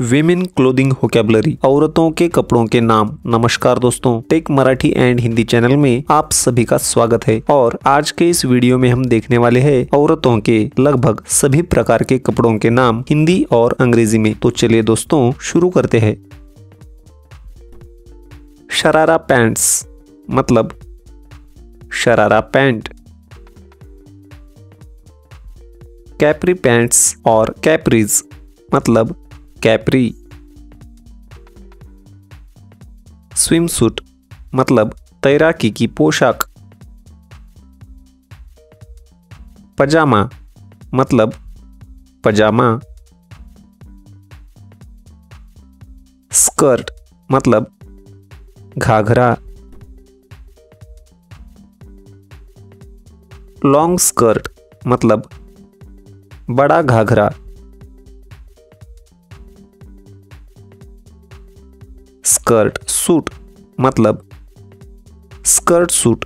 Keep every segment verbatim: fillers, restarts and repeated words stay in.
Women clothing vocabulary, औरतों के कपड़ों के नाम। नमस्कार दोस्तों, tech Marathi and Hindi channel में आप सभी का स्वागत है। और आज के इस वीडियो में हम देखने वाले हैं औरतों के लगभग सभी प्रकार के कपड़ों के नाम हिंदी और अंग्रेजी में। तो चलिए दोस्तों शुरू करते हैं। शरारा पैंट्स मतलब शरारा पैंट। कैप्री पैंट्स और कैप्रीज मतलब कैप्री। स्विमसूट मतलब तैराकी की पोशाक। पजामा मतलब पजामा। स्कर्ट मतलब घाघरा। लॉन्ग स्कर्ट मतलब बड़ा घाघरा। स्कर्ट सूट मतलब स्कर्ट सूट।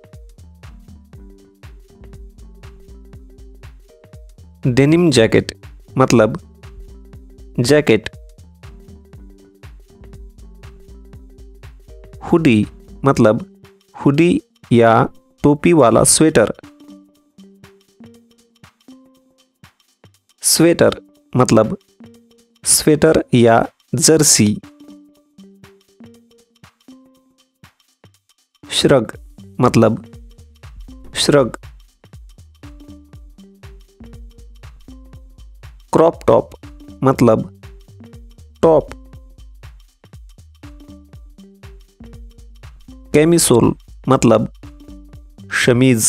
डेनिम जैकेट मतलब जैकेट। हुडी मतलब हुडी या टोपी वाला स्वेटर। स्वेटर मतलब स्वेटर या जर्सी। श्रग मतलब श्रग। क्रॉप टॉप मतलब टॉप। कैमिसोल मतलब शमीज।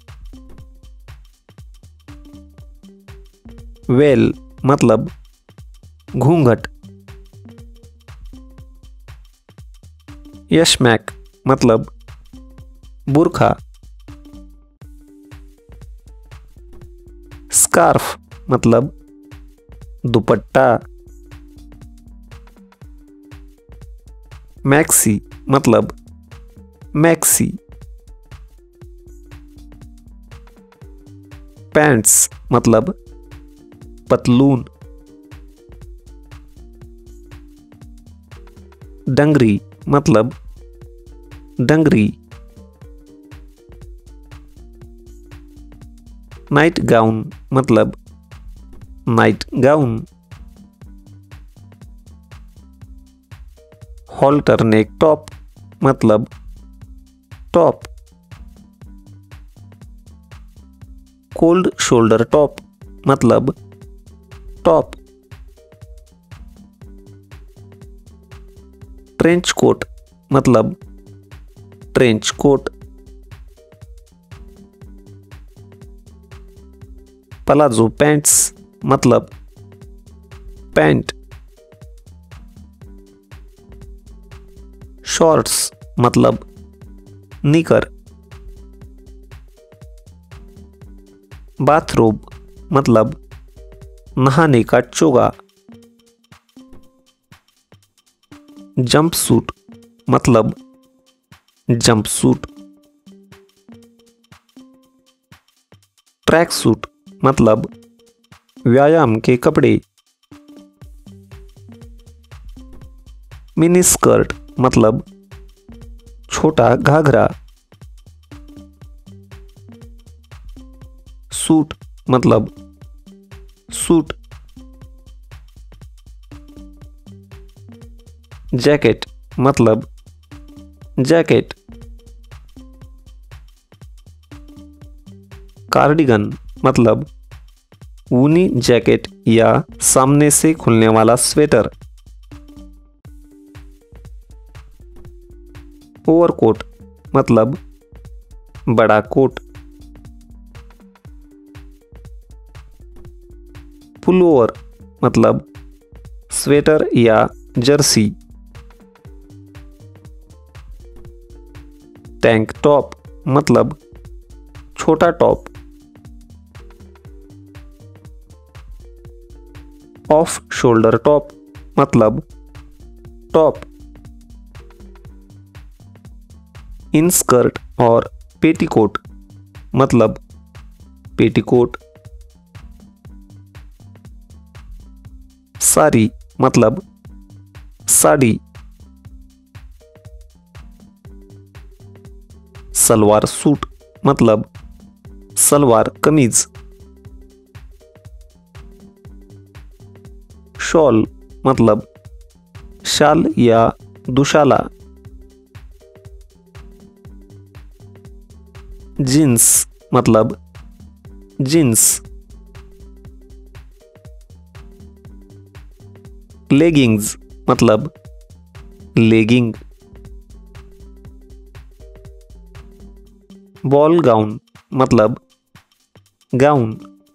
वेल मतलब घूंघट। यशमैक मतलब बुर्खा। स्कार्फ मतलब दुपट्टा। मैक्सी मतलब मैक्सी। पैंट्स मतलब पतलून। डंगरी मतलब डंगरी। नाइट गाउन मतलब night gown. Halter neck top मतलब टॉप। कोल्ड शोल्डर टॉप मतलब टॉप। ट्रेंच कोट मतलब ट्रेंच कोट। प्लाजो पैंट्स मतलब पैंट। शॉर्ट्स मतलब निकर। बाथरोब मतलब नहाने का चोगा। जंपसूट मतलब जंपसूट। ट्रैक सूट मतलब व्यायाम के कपड़े। मिनी स्कर्ट मतलब छोटा घाघरा। सूट मतलब सूट। जैकेट मतलब जैकेट। कार्डिगन मतलब ऊनी जैकेट या सामने से खुलने वाला स्वेटर। ओवरकोट मतलब बड़ा कोट। पुलोवर मतलब स्वेटर या जर्सी। टैंक टॉप मतलब छोटा टॉप। ऑफ शोल्डर टॉप मतलब टॉप। इन स्कर्ट और पेटीकोट मतलब पेटीकोट। साड़ी मतलब साड़ी। सलवार सूट मतलब सलवार कमीज। शॉल मतलब शाल या दुशाला। जीन्स मतलब जीन्स। लेगिंग्स मतलब लेगिंग। बॉल गाउन मतलब गाउन।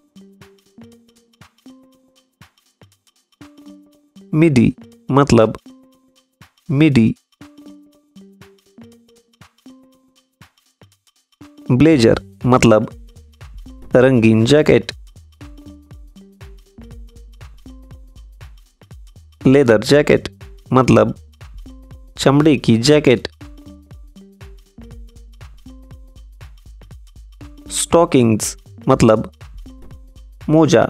मिडी मतलब मिडी। ब्लेजर मतलब रंगीन जैकेट। लेदर जैकेट मतलब चमड़े की जैकेट। स्टॉकिंग्स मतलब मोजा।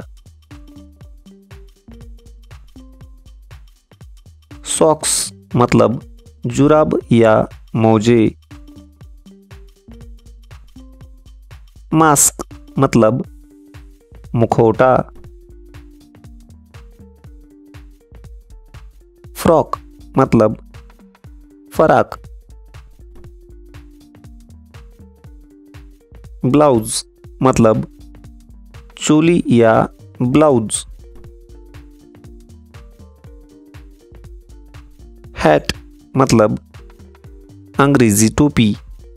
सॉक्स मतलब जुराब या मोजे। मास्क मतलब मुखौटा। फ्रॉक मतलब फराक। ब्लाउज मतलब चोली या ब्लाउज। हैट मतलब अंग्रेजी टोपी।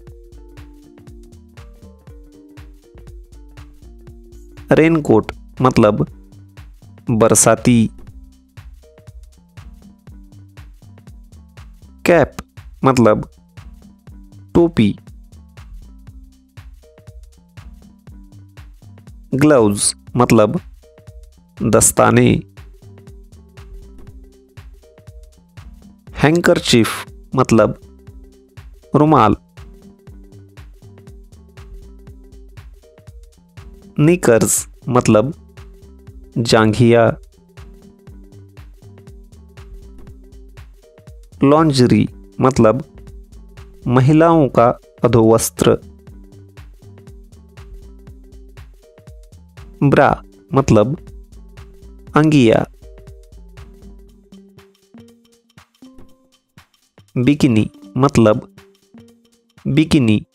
रेनकोट मतलब बरसाती। कैप मतलब टोपी। ग्लव्स मतलब दस्ताने। हैंकरचीफ मतलब रुमाल। निकर्स मतलब जांघिया। लॉन्जरी मतलब महिलाओं का अधोवस्त्र। ब्रा मतलब अंगिया। बिकिनी मतलब बिकिनी।